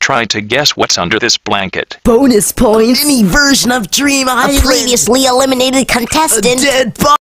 try to guess what's under this blanket. Bonus points. Mini version of Dream Island. A previously eliminated contestant. A dead body.